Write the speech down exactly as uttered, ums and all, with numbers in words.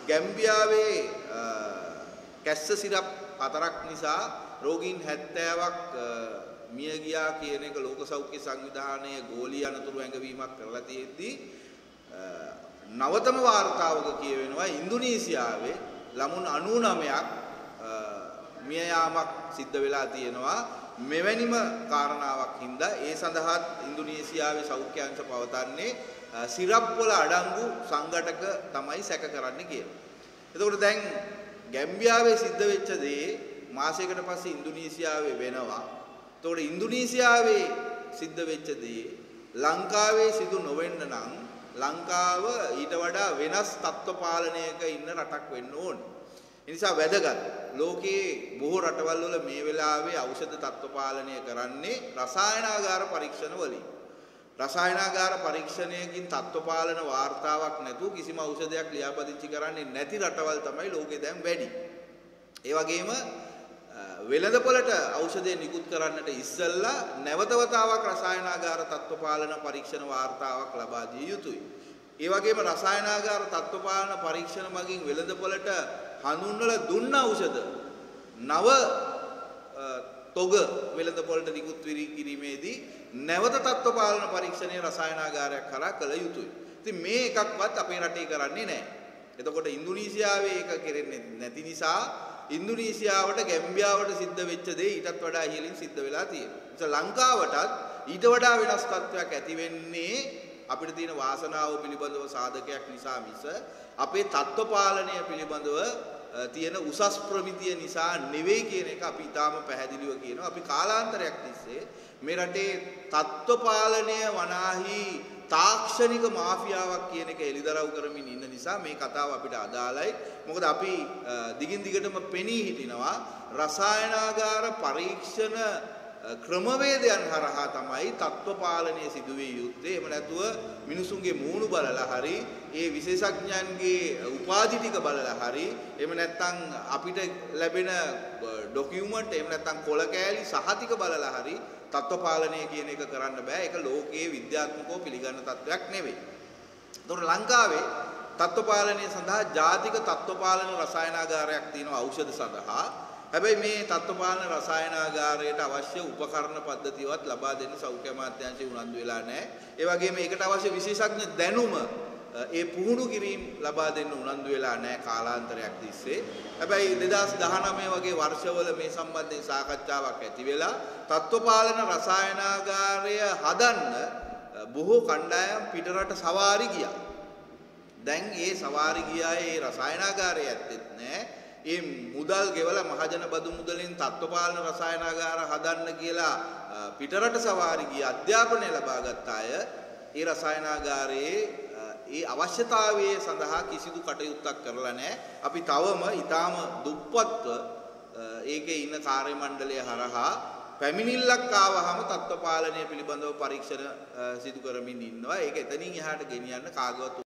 ගැම්බියාවේ කැස්ස syrup හතරක් නිසා රෝගීන් හැත්තෑවක් මිය ගියා කියන එක ලෝක සෞඛ්‍ය සංවිධානයේ ගෝලීය අනතුරු ඇඟවීමක් කරලා තියෙද්දී නවතම වාර්තාවක කියවෙනවා ඉන්දුනීසියාවේ ළමුන් අනූනවයක් මිය යාමක් සිද්ධ වෙලා තියෙනවා. මෙවැනිම කාරණාවක් හින්දා ඒ සඳහා ඉන්දුනීසියාවේ සෞඛ්‍ය අංශ පවතන්නේ සිරප් වල අඩංගු සංඝටක තමයි සැක කරන්නේ කියලා. එතකොට දැන් ගැම්බියාවේ සිද්ධ වෙච්ච දේ මාසයකට පස්සේ ඉන්දුනීසියාවේ වෙනවා. එතකොට ඉන්දුනීසියාවේ සිද්ධ වෙච්ච දේ ලංකාවේ සිදු නොවෙන්න නම් ලංකාව ඊට වඩා වෙනස් තත්ත්ව පාලනයක ඉන්න රටක් වෙන්න ඕනේ. ඒ නිසා වැදගත් ලෝකයේ බොහෝ රටවල් වල මේ වෙලාවේ ඖෂධ තත්ත්ව පාලනය කරන්නේ රසායනාගාර පරීක්ෂණ වලින්. රසායනාගාර පරීක්ෂණයකින් තත්ත්ව පාලන වාර්තාවක් නැතුව කිසිම ඖෂධයක් ලියාපදිංචි කරන්නේ නැති රටවල් තමයි ලෝකේ දැන් වැඩි. ඒ වගේම වෙළඳපොළට ඖෂධය නිකුත් කරන්නට ඉස්සෙල්ලා නැවත වතාවක් රසායනාගාර තත්ත්ව පාලන පරීක්ෂණ වාර්තාවක් ලබා දිය යුතුයි. ඒ වගේම රසායනාගාර තත්ත්ව පාලන පරීක්ෂණ මගින් වෙළඳපොළට හඳුන්වලා දුන්න ඖෂධ නව තොග වෙළඳපොළට නිකුත් කිරීමේදී නැවත තත්ත්ව පාලන පරීක්ෂණයේ රසායනාගාරයක් කරා කළ යුතුයි. ඉතින් මේ එකක්වත් අපේ රටේ කරන්නේ නැහැ. එතකොට ඉන්දුනීසියාවේ ඒක කෙරෙන්නේ නැති නිසා ඉන්දුනීසියාවට ගැම්බියාවට සිද්ධ වෙච්ච දේ ඊටත් වඩා ඉහළින් සිද්ධ වෙලා තියෙනවා. ඒ ලංකාවටත් ඊට වඩා වෙනස් තත්ත්වයක් ඇති වෙන්නේ අපිට තියෙන වාසනාව පිළිබඳව සාධකයක් නිසා මිස අපේ තත්ත්ව පාලනය පිළිබඳව තියෙන උසස් ප්‍රමිතිය නිසා නෙවෙයි කියන එක අපි ඊටාම පැහැදිලිව කියනවා. අපි කාලාන්තරයක් තිස්සේ මේ රටේ තත්ත්ව පාලනය වනාහි තාක්ෂණික මාෆියාවක් කියන එක එලිදරව් කරමින් ඉන්න නිසා මේ කතාව අපිට අදාළයි. මොකද අපි දිගින් දිගටම පෙනී හිටිනවා රසායනාගාර පරීක්ෂණ ක්‍රමවේදයන් හරහා තමයි තත්ත්ව පාලනය සිදුවිය යුත්තේ. එහෙම නැතුව මිනිසුන්ගේ මූණු බලලා හරි ඒ විශේෂඥයන්ගේ උපාධි ටික බලලා හරි එහෙම නැත්නම් අපිට ලැබෙන ඩොකියුමන්ට් එහෙම නැත්නම් කොළ කෑලි සහතික බලලා හරි තත්ත්ව පාලනය කියන එක කරන්න බෑ. ඒක ලෝකයේ විද්‍යාත්මකව පිළිගන්න තත්ත්වයක් නෙවෙයි. ඒතකොට ලංකාවේ තත්ත්ව පාලනය සඳහා ජාතික තත්ත්ව පාලන රසායනාගාරයක් තියෙනවා ඖෂධ සඳහා. හැබැයි මේ තත්ත්ව පාලන රසායනාගාරයට අවශ්‍ය උපකරණ පද්ධතියවත් ලබා දෙන්න සෞඛ්‍ය අමාත්‍යාංශය උනන්දු වෙලා නැහැ. ඒ වගේම ඒකට අවශ්‍ය විශේෂඥ දැනුම ඒ පුහුණු කිරීම ලබා දෙන්න උනන්දු වෙලා නැහැ කාලාන්තරයක් තිස්සේ. හැබැයි දෙදාස් දහනවය වගේ වර්ෂවල මේ සම්බන්ධයෙන් සාකච්ඡාවක් ඇති වෙලා තත්ත්ව පාලන රසායනාගාරය හදන්න බොහෝ කණ්ඩායම් පිටරට සවාරි ගියා. දැන් ඒ සවාරි ගියායේ ඒ රසායනාගාරය ඇත්තෙත් නැහැ. ඒ මුදල් ගෙවලා මහජන බදු මුදලින් තත්ත්ව පාලන රසායනාගාර හදන්න කියලා පිටරට සවාරි ගිය අධ්‍යාපනය ලබාගත් අය ඒ රසායනාගාරයේ ඒ අවශ්‍යතාවයේ සඳහා කිසිදු කටයුත්තක් කරලා නැහැ. අපි තවම ඊටාම දුප්පත්ව ඒකේ ඉන්න කාර්ය මණ්ඩලය හරහා පැමිණිල්ලක් ආවහම තත්ත්ව පාලනය පිළිබඳව පරීක්ෂණ සිදු කරමින් ඉන්නවා. ඒක එතනින් එහාට ගෙනියන්න කාගවත්